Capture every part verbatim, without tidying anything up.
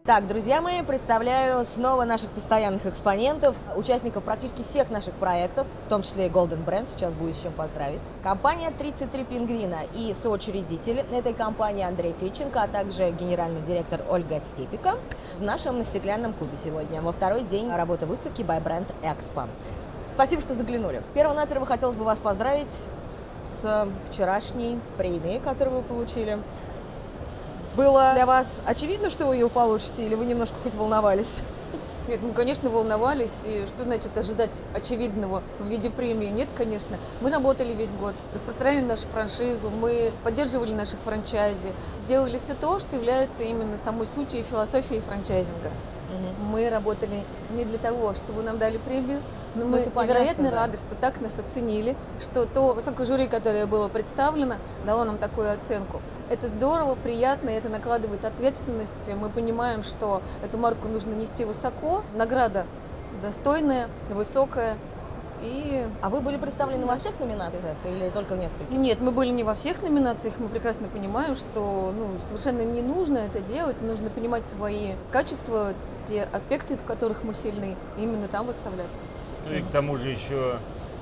Так, друзья мои, представляю снова наших постоянных экспонентов, участников практически всех наших проектов, в том числе и Golden Brand, сейчас будет с чем поздравить. Компания тридцать три пингвина и соучредитель этой компании Андрей Федченко, а также генеральный директор Ольга Степика в нашем стеклянном кубе сегодня, во второй день работы выставки by Brand Expo. Спасибо, что заглянули. Перво-наперво хотелось бы вас поздравить с вчерашней премией, которую вы получили. Было для вас очевидно, что вы ее получите, или вы немножко хоть волновались? Нет, мы, конечно, волновались. И что значит ожидать очевидного в виде премии? Нет, конечно. Мы работали весь год, распространяли нашу франшизу, мы поддерживали наших франчайзи, делали все то, что является именно самой сутью и философией франчайзинга. Угу. Мы работали не для того, чтобы нам дали премию, но мы невероятно рады, что так нас оценили, что то высокое жюри, которое было представлено, дало нам такую оценку. Это здорово, приятно, это накладывает ответственность. Мы понимаем, что эту марку нужно нести высоко. Награда достойная, высокая. И... А вы были представлены во всех номинациях или только в нескольких? Нет, мы были не во всех номинациях. Мы прекрасно понимаем, что ну, совершенно не нужно это делать. Нужно понимать свои качества, те аспекты, в которых мы сильны, и именно там выставляться. Ну и к тому же еще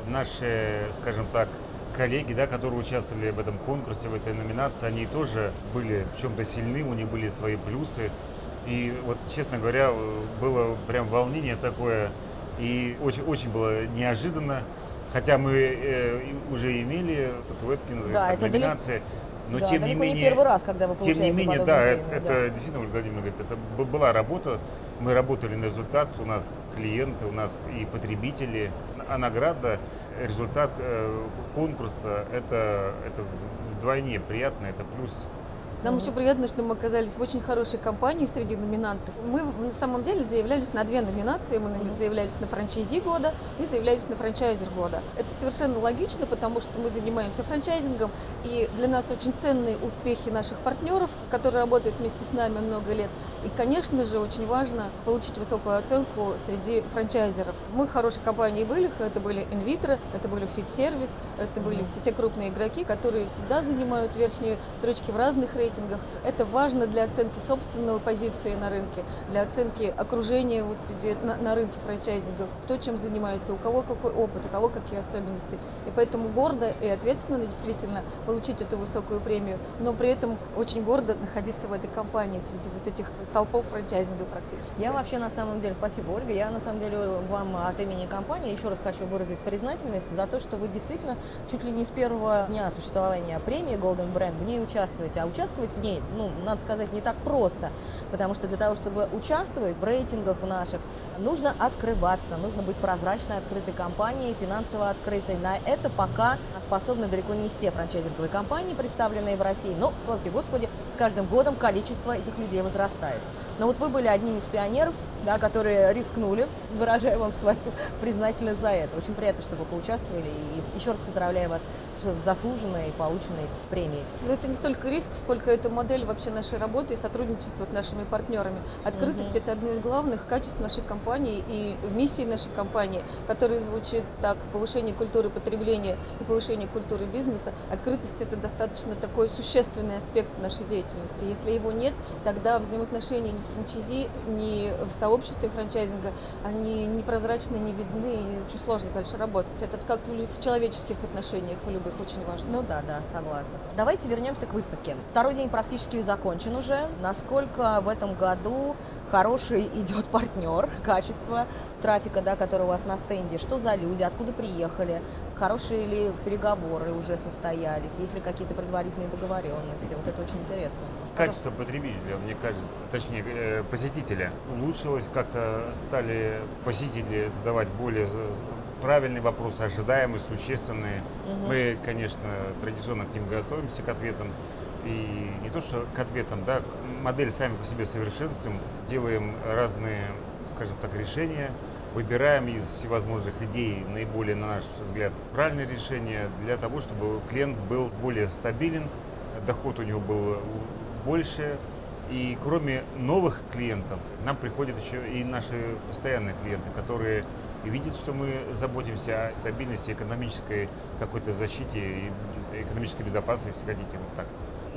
наши, скажем так, коллеги, да, которые участвовали в этом конкурсе, в этой номинации, они тоже были в чем-то сильны, у них были свои плюсы. И вот, честно говоря, было прям волнение такое, и очень, очень было неожиданно. Хотя мы э, уже имели статуэтки, назовем да, так, номинации, но да, тем не менее... не первый раз, когда вы получаете Тем не менее, да, премию, это, да, это действительно, Ольга Владимировна говорит, это была работа, мы работали на результат, у нас клиенты, у нас и потребители, а награда, результат э, конкурса, это, это вдвойне приятно, это плюс. Нам mm-hmm. еще приятно, что мы оказались в очень хорошей компании среди номинантов. Мы на самом деле заявлялись на две номинации. Мы mm-hmm. заявлялись на франчайзи года и заявлялись на франчайзер года. Это совершенно логично, потому что мы занимаемся франчайзингом, и для нас очень ценные успехи наших партнеров, которые работают вместе с нами много лет. И, конечно же, очень важно получить высокую оценку среди франчайзеров. Мы в хорошей компании были, это были Инвитро, это были Фит-сервис, это были mm-hmm. все те крупные игроки, которые всегда занимают верхние строчки в разных рейтингах. Это важно для оценки собственной позиции на рынке, для оценки окружения вот среди, на, на рынке франчайзинга, кто чем занимается, у кого какой опыт, у кого какие особенности. И поэтому гордо и ответственно действительно получить эту высокую премию, но при этом очень гордо находиться в этой компании среди вот этих столпов франчайзинга практически. Я вообще на самом деле, спасибо, Ольга, я на самом деле вам от имени компании еще раз хочу выразить признательность за то, что вы действительно чуть ли не с первого дня существования премии Golden Brand в ней участвуете, а участвуете в ней, ну, надо сказать, не так просто, потому что для того, чтобы участвовать в рейтингах в наших, нужно открываться, нужно быть прозрачной, открытой компанией, финансово открытой. На это пока способны далеко не все франчайзинговые компании, представленные в России, но, слава Господи, с каждым годом количество этих людей возрастает. Но вот вы были одним из пионеров, да, которые рискнули, выражаю вам свою признательность за это. Очень приятно, что вы поучаствовали, и еще раз поздравляю вас с заслуженной и полученной премией. Но это не столько риск, сколько это модель вообще нашей работы и сотрудничества с нашими партнерами. Открытость mm-hmm. – это одно из главных качеств нашей компании и в миссии нашей компании, которая звучит так: повышение культуры потребления и повышение культуры бизнеса. Открытость – это достаточно такой существенный аспект нашей деятельности. Если его нет, тогда взаимоотношения ни с франчайзи, ни в сообществе франчайзинга, они непрозрачны, не видны, и очень сложно дальше работать. Это как в человеческих отношениях, в любых, очень важно. Ну да, да, согласна. Давайте вернемся к выставке. Второй день практически закончен уже. Насколько в этом году хороший идет партнер, качество трафика, да, который у вас на стенде, что за люди, откуда приехали, хорошие ли переговоры уже состоялись, есть ли какие-то предварительные договоренности, вот это очень интересно. Качество потребителя, мне кажется, точнее э, посетителя улучшилось, как-то стали посетители задавать более правильные вопросы, ожидаемые, существенные. Угу. Мы, конечно, традиционно к ним готовимся, к ответам. И не то, что к ответам, да, модель сами по себе совершенствуем, делаем разные, скажем так, решения, выбираем из всевозможных идей наиболее, на наш взгляд, правильные решения для того, чтобы клиент был более стабилен, доход у него был больше. И кроме новых клиентов, к нам приходят еще и наши постоянные клиенты, которые видят, что мы заботимся о стабильности, экономической какой-то защите и экономической безопасности, хотите, вот так.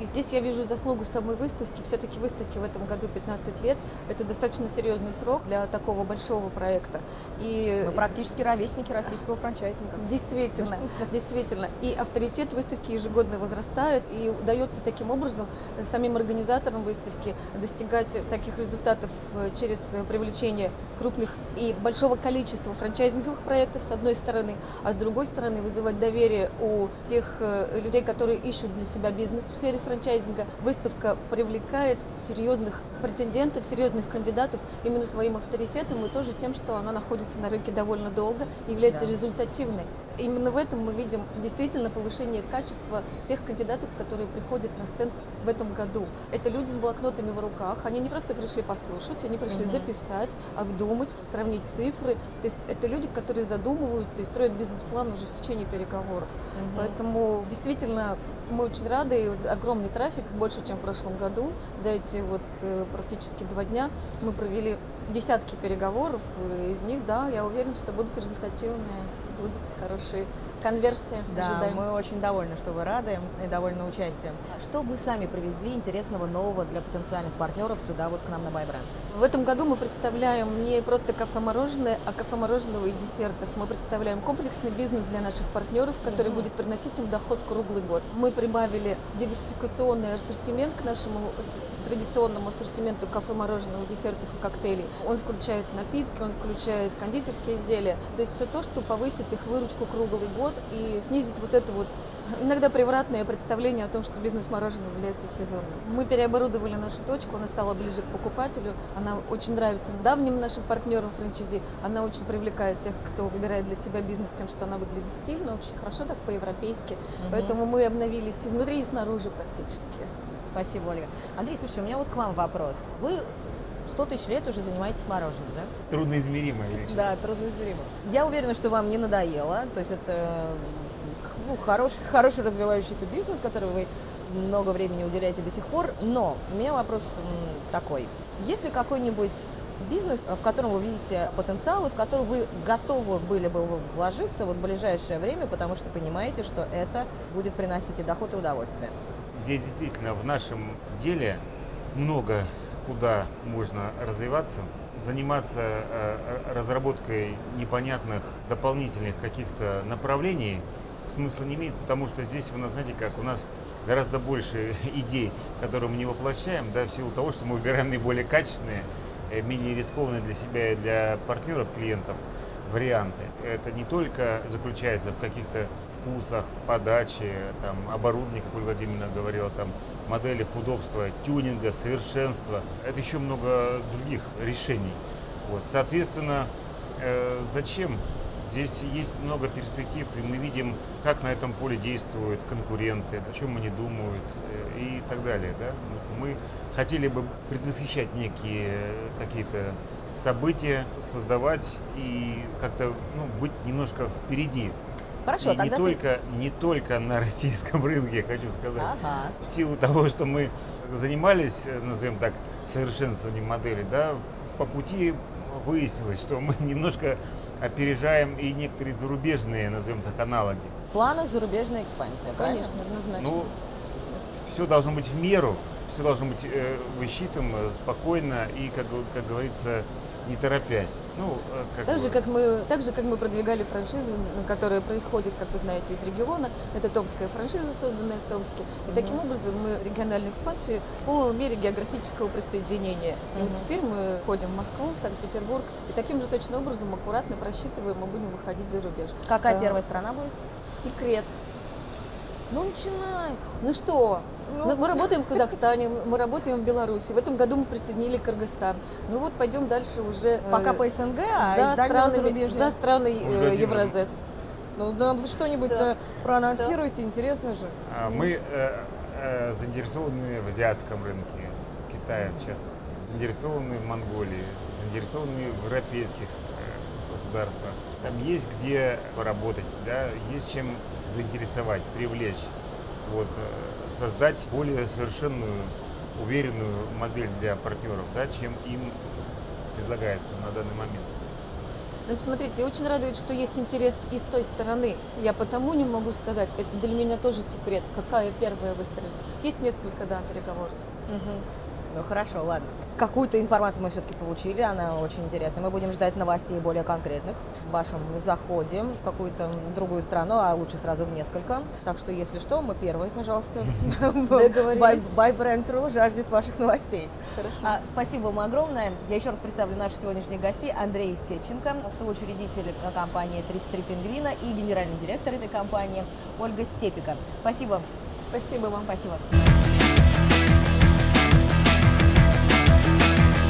И здесь я вижу заслугу самой выставки. Все-таки выставки в этом году пятнадцать лет. Это достаточно серьезный срок для такого большого проекта. И Вы практически ровесники российского франчайзинга. Действительно, действительно. И авторитет выставки ежегодно возрастает, и удается таким образом самим организаторам выставки достигать таких результатов через привлечение крупных и большого количества франчайзинговых проектов, с одной стороны, а с другой стороны вызывать доверие у тех людей, которые ищут для себя бизнес в сфере франчайзинга. Выставка привлекает серьезных претендентов, серьезных кандидатов именно своим авторитетом и тоже тем, что она находится на рынке довольно долго и является Да. результативной. Именно в этом мы видим действительно повышение качества тех кандидатов, которые приходят на стенд в этом году. Это люди с блокнотами в руках. Они не просто пришли послушать, они пришли Мгм. записать, обдумать, сравнить цифры. То есть это люди, которые задумываются и строят бизнес-план уже в течение переговоров. Мгм. Поэтому действительно мы очень рады, и огромный трафик, больше, чем в прошлом году. За эти вот э, практически два дня мы провели десятки переговоров, и из них, да, я уверена, что будут результативные, будут хорошие конверсии. Да, Ожидаем. мы очень довольны, что вы рады и довольны участием. Что вы сами привезли интересного, нового для потенциальных партнеров сюда, вот к нам на Buy Brand? В этом году мы представляем не просто кафе-мороженое, а кафе-мороженого и десертов. Мы представляем комплексный бизнес для наших партнеров, который Мгм. будет приносить им доход круглый год. Мы прибавили диверсификационный ассортимент к нашему традиционному ассортименту кафе-мороженого, десертов и коктейлей. Он включает напитки, он включает кондитерские изделия. То есть все то, что повысит их выручку круглый год и снизит вот это вот иногда превратное представление о том, что бизнес мороженого является сезонным. Мы переоборудовали нашу точку, она стала ближе к покупателю, она очень нравится давним нашим партнерам франчайзи, она очень привлекает тех, кто выбирает для себя бизнес тем, что она выглядит стильно, очень хорошо, так по-европейски. Мгм. Поэтому мы обновились и внутри, и снаружи практически. Спасибо, Ольга. Андрей, слушайте, у меня вот к вам вопрос. Вы сто тысяч лет уже занимаетесь мороженым, да? Трудноизмеримая величина. Да, трудноизмеримо. Я уверена, что вам не надоело. То есть это ну, хороший, хороший развивающийся бизнес, который вы много времени уделяете до сих пор. Но у меня вопрос м, такой. Есть ли какой-нибудь бизнес, в котором вы видите потенциал, и в который вы готовы были бы вложиться вот в ближайшее время, потому что понимаете, что это будет приносить и доход, и удовольствие? Здесь действительно в нашем деле много куда можно развиваться, заниматься э, разработкой непонятных дополнительных каких-то направлений смысла не имеет, потому что здесь, вы знаете, как у нас гораздо больше идей, которые мы не воплощаем, да, в силу того, что мы выбираем наиболее качественные, э, менее рискованные для себя и для партнеров, клиентов варианты. Это не только заключается в каких-то вкусах, подаче, там, оборудовании, как Ольга Владимировна говорила, там, моделях удобства, тюнинга, совершенства. Это еще много других решений. Вот. Соответственно, э, зачем? Здесь есть много перспектив, и мы видим, как на этом поле действуют конкуренты, о чем они думают э, и так далее. Да? Мы хотели бы предвосхищать некие какие-то события, создавать и как-то ну, быть немножко впереди. Хорошо, и тогда не, ты- только, не только на российском рынке, я хочу сказать. Ага. В силу того, что мы занимались, назовем так, совершенствованием модели, да, по пути выяснилось, что мы немножко опережаем и некоторые зарубежные, назовем так, аналоги. В планах зарубежная экспансия, правильно? Конечно, однозначно. Ну, все должно быть в меру, все должно быть э, высчитано, спокойно и, как, как говорится, не торопясь. Ну, э, как Так бы- же, как мы, так же, как мы продвигали франшизу, которая происходит, как вы знаете, из региона. Это томская франшиза, созданная в Томске. И таким образом мы региональную экспансию по мере географического присоединения. И вот Мгм. теперь мы ходим в Москву, в Санкт-Петербург. И таким же точно образом аккуратно просчитываем, мы будем выходить за рубеж. Какая Да. первая страна будет? Секрет. Ну, начинайте. Ну что? Ну. Ну, мы работаем в Казахстане, мы работаем в Беларуси. В этом году мы присоединили Кыргызстан. Ну вот пойдем дальше уже э, Пока по СНГ, а за из дальнего странами, зарубежья. за страны Ольга э, Владимировна. Евразес. Ну, да, вы что-нибудь Что? э, проанонсируйте, интересно же. А, Мы э, э, заинтересованы в азиатском рынке, в Китае в частности, заинтересованы в Монголии, заинтересованы в европейских э, государствах. Там есть где поработать, да, есть чем заинтересовать, привлечь, вот, э, создать более совершенную, уверенную модель для партнеров, да, чем им предлагается на данный момент. Значит, смотрите, очень радует, что есть интерес и с той стороны. Я потому не могу сказать, это для меня тоже секрет, какая первая выстрелит. Есть несколько, да, переговоров. Мгм. Ну хорошо, ладно. Какую-то информацию мы все-таки получили, она очень интересная. Мы будем ждать новостей более конкретных в вашем заходе в какую-то другую страну, а лучше сразу в несколько. Так что, если что, мы первые, пожалуйста. Договорились. Buy Brand точка ру жаждет ваших новостей. Хорошо. А, спасибо вам огромное. Я еще раз представлю наших сегодняшних гостей. Андрей Федченко, соучредитель компании тридцать три пингвина и генеральный директор этой компании Ольга Степика. Спасибо. Спасибо вам. Спасибо.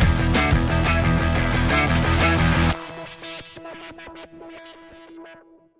Thank you.